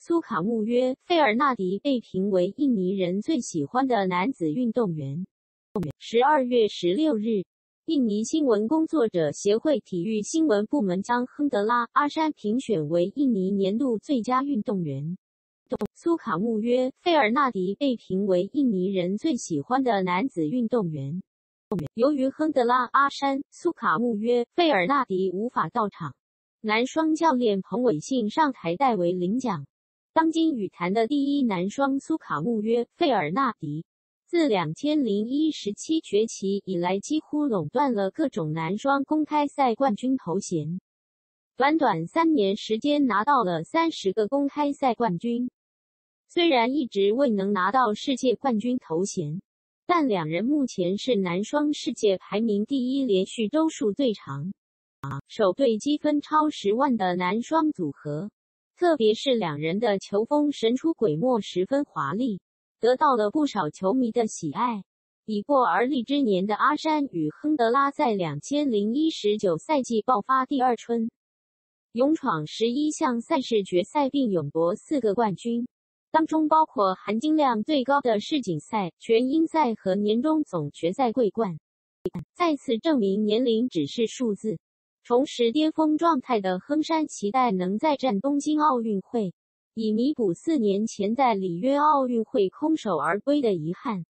苏卡穆约·费尔纳迪被评为印尼人最喜欢的男子运动员。12月16日，印尼新闻工作者协会体育新闻部门将亨德拉·阿山评选为印尼年度最佳运动员。苏卡穆约·费尔纳迪被评为印尼人最喜欢的男子运动员。由于亨德拉·阿山、苏卡穆约·费尔纳迪无法到场，男双教练彭伟信上台代为领奖。当今羽坛的第一男双苏卡穆约·费尔纳迪，自2017崛起以来，几乎垄断了各种男双公开赛冠军头衔。短短3年时间拿到了30个公开赛冠军。虽然一直未能拿到世界冠军头衔，但两人目前是男双世界排名第一，连续周数最长，首对积分超10万的男双组合。特别是两人的球风神出鬼没，十分华丽，得到了不少球迷的喜爱。已过而立之年的阿山与亨德拉在2018-19赛季爆发第二春，勇闯11项赛事决赛并勇夺4个冠军，当中包括含金量最高的世锦赛、全英赛和年终总决赛桂冠，再次证明年龄只是数字。重拾巅峰状态的亨山期待能再战东京奥运会，以弥补4年前在里约奥运会空手而归的遗憾。